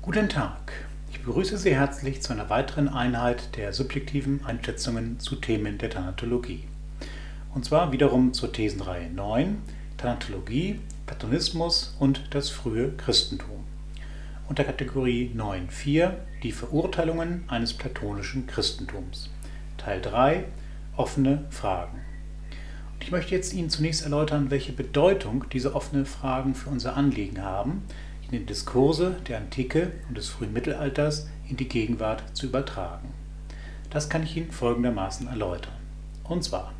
Guten Tag, ich begrüße Sie herzlich zu einer weiteren Einheit der subjektiven Einschätzungen zu Themen der Thanatologie. Und zwar wiederum zur Thesenreihe 9, Thanatologie, Platonismus und das frühe Christentum. Unter Kategorie 9.4 die Verurteilungen eines platonischen Christentums. Teil 3, offene Fragen. Und ich möchte jetzt Ihnen zunächst erläutern, welche Bedeutung diese offenen Fragen für unser Anliegen haben, in den Diskurse der Antike und des frühen Mittelalters in die Gegenwart zu übertragen. Das kann ich Ihnen folgendermaßen erläutern. Und zwar: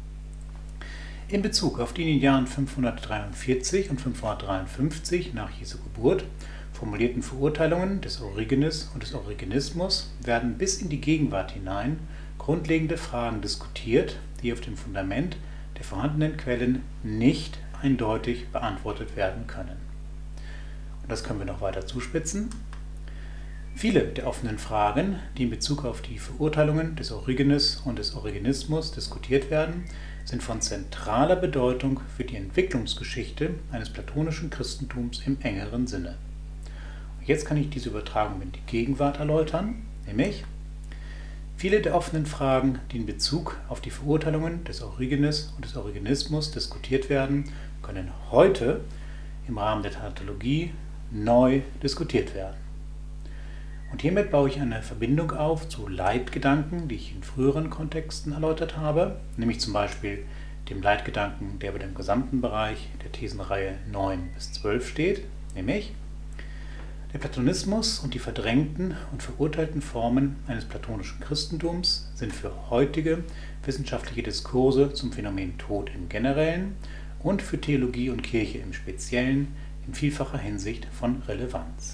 In Bezug auf die in den Jahren 543 und 553 nach Jesu Geburt formulierten Verurteilungen des Origenes und des Origenismus werden bis in die Gegenwart hinein grundlegende Fragen diskutiert, die auf dem Fundament der vorhandenen Quellen nicht eindeutig beantwortet werden können. Und das können wir noch weiter zuspitzen. Viele der offenen Fragen, die in Bezug auf die Verurteilungen des Origenes und des Origenismus diskutiert werden, sind von zentraler Bedeutung für die Entwicklungsgeschichte eines platonischen Christentums im engeren Sinne. Und jetzt kann ich diese Übertragung in die Gegenwart erläutern, nämlich: Viele der offenen Fragen, die in Bezug auf die Verurteilungen des Origenes und des Origenismus diskutiert werden, können heute im Rahmen der Thanatologie neu diskutiert werden. Und hiermit baue ich eine Verbindung auf zu Leitgedanken, die ich in früheren Kontexten erläutert habe, nämlich zum Beispiel dem Leitgedanken, der über dem gesamten Bereich der Thesenreihe 9 bis 12 steht, nämlich: Der Platonismus und die verdrängten und verurteilten Formen eines platonischen Christentums sind für heutige wissenschaftliche Diskurse zum Phänomen Tod im Generellen und für Theologie und Kirche im Speziellen in vielfacher Hinsicht von Relevanz.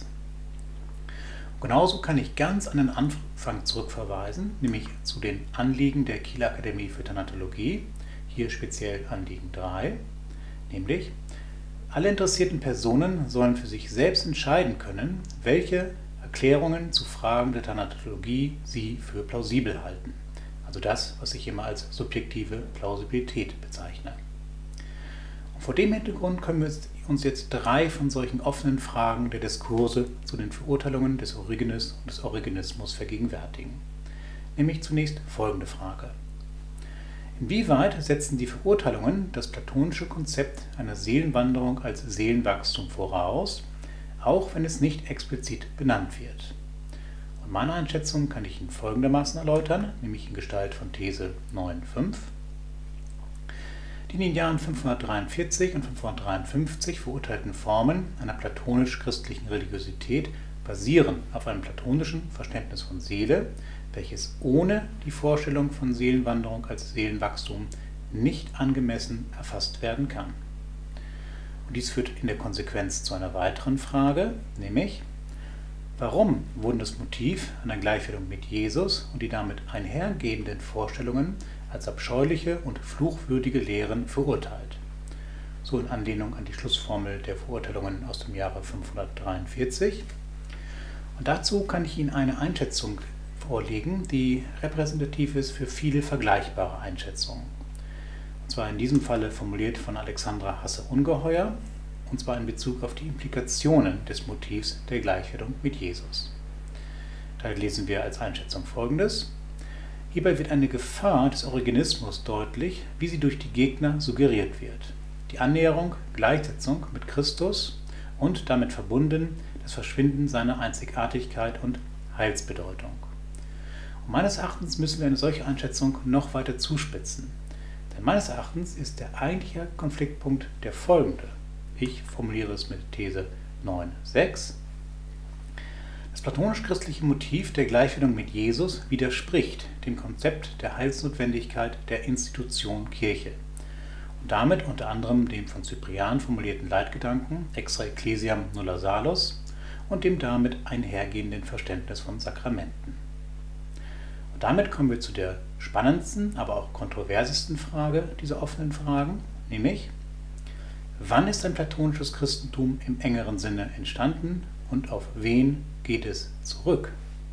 Genauso kann ich ganz an den Anfang zurückverweisen, nämlich zu den Anliegen der Kieler Akademie für Thanatologie, hier speziell Anliegen 3, nämlich: Alle interessierten Personen sollen für sich selbst entscheiden können, welche Erklärungen zu Fragen der Thanatologie sie für plausibel halten. Also das, was ich immer als subjektive Plausibilität bezeichne. Und vor dem Hintergrund können wir uns jetzt 3 von solchen offenen Fragen der Diskurse zu den Verurteilungen des Origenes und des Origenismus vergegenwärtigen. Nämlich zunächst folgende Frage: Inwieweit setzen die Verurteilungen das platonische Konzept einer Seelenwanderung als Seelenwachstum voraus, auch wenn es nicht explizit benannt wird? Und meine Einschätzung kann ich Ihnen folgendermaßen erläutern, nämlich in Gestalt von These 9.5. Die in den Jahren 543 und 553 verurteilten Formen einer platonisch-christlichen Religiosität basieren auf einem platonischen Verständnis von Seele, welches ohne die Vorstellung von Seelenwanderung als Seelenwachstum nicht angemessen erfasst werden kann. Und dies führt in der Konsequenz zu einer weiteren Frage, nämlich: Warum wurden das Motiv einer Gleichwerdung mit Jesus und die damit einhergehenden Vorstellungen als abscheuliche und fluchwürdige Lehren verurteilt? So in Anlehnung an die Schlussformel der Verurteilungen aus dem Jahre 543. Und dazu kann ich Ihnen eine Einschätzung vorlegen, die repräsentativ ist für viele vergleichbare Einschätzungen. Und zwar in diesem Falle formuliert von Alexandra Hasse-Ungeheuer, und zwar in Bezug auf die Implikationen des Motivs der Gleichwerdung mit Jesus. Da lesen wir als Einschätzung Folgendes: Hierbei wird eine Gefahr des Origenismus deutlich, wie sie durch die Gegner suggeriert wird: Die Annäherung, Gleichsetzung mit Christus und damit verbunden das Verschwinden seiner Einzigartigkeit und Heilsbedeutung. Und meines Erachtens müssen wir eine solche Einschätzung noch weiter zuspitzen. Denn meines Erachtens ist der eigentliche Konfliktpunkt der folgende. Ich formuliere es mit These 9.6. Das platonisch-christliche Motiv der Gleichwerdung mit Jesus widerspricht dem Konzept der Heilsnotwendigkeit der Institution Kirche und damit unter anderem dem von Cyprian formulierten Leitgedanken Extra Ecclesiam nulla salus und dem damit einhergehenden Verständnis von Sakramenten. Und damit kommen wir zu der spannendsten, aber auch kontroversesten Frage dieser offenen Fragen, nämlich: Wann ist ein platonisches Christentum im engeren Sinne entstanden und auf wen geht es zurück?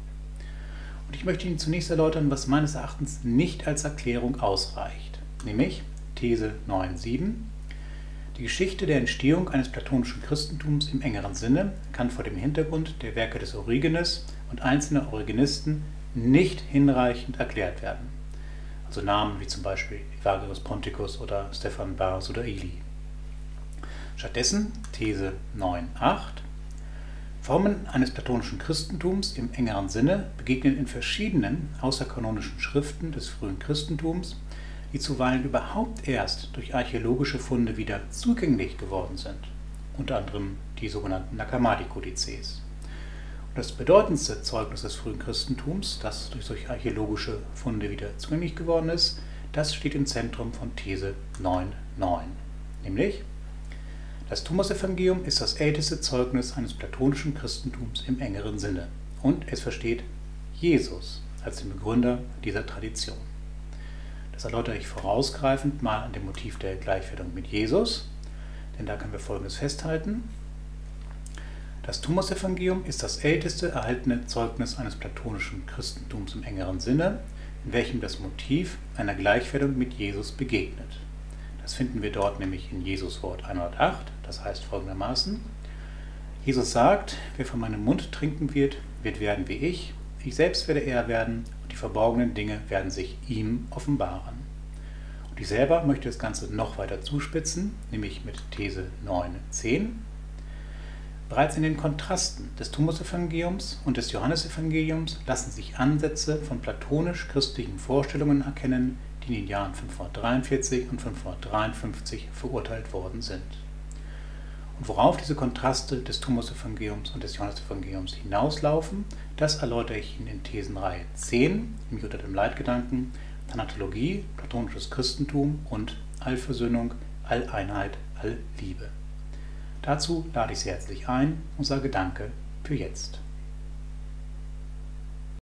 Und ich möchte Ihnen zunächst erläutern, was meines Erachtens nicht als Erklärung ausreicht, nämlich These 9.7. Die Geschichte der Entstehung eines platonischen Christentums im engeren Sinne kann vor dem Hintergrund der Werke des Origenes und einzelner Origenisten nicht hinreichend erklärt werden. Also Namen wie zum Beispiel Evagrius Ponticus oder Stephan Bars oder Eli. Stattdessen These 9.8: Formen eines platonischen Christentums im engeren Sinne begegnen in verschiedenen außerkanonischen Schriften des frühen Christentums, die zuweilen überhaupt erst durch archäologische Funde wieder zugänglich geworden sind, unter anderem die sogenannten Nag Hammadi-Kodizes. Und das bedeutendste Zeugnis des frühen Christentums, das durch solche archäologische Funde wieder zugänglich geworden ist, das steht im Zentrum von These 9.9, nämlich: Das Thomasevangelium ist das älteste Zeugnis eines platonischen Christentums im engeren Sinne und es versteht Jesus als den Begründer dieser Tradition. Das erläutere ich vorausgreifend mal an dem Motiv der Gleichwerdung mit Jesus, denn da können wir Folgendes festhalten. Das Thomasevangelium ist das älteste erhaltene Zeugnis eines platonischen Christentums im engeren Sinne, in welchem das Motiv einer Gleichwerdung mit Jesus begegnet. Das finden wir dort nämlich in Jesus Wort 108, das heißt folgendermaßen: Jesus sagt, wer von meinem Mund trinken wird, wird werden wie ich selbst werde er werden, und die verborgenen Dinge werden sich ihm offenbaren. Und ich selber möchte das Ganze noch weiter zuspitzen, nämlich mit These 9.10. Bereits in den Kontrasten des Thomasevangeliums und des Johannesevangeliums lassen sich Ansätze von platonisch-christlichen Vorstellungen erkennen, die in den Jahren 543 und 553 verurteilt worden sind. Und worauf diese Kontraste des Thomasevangeliums und des Johannesevangeliums hinauslaufen, das erläutere ich Ihnen in Thesenreihe 10, nämlich unter dem Leitgedanken Thanatologie, platonisches Christentum und Allversöhnung, Alleinheit, Allliebe. Dazu lade ich Sie herzlich ein und sage Danke für jetzt.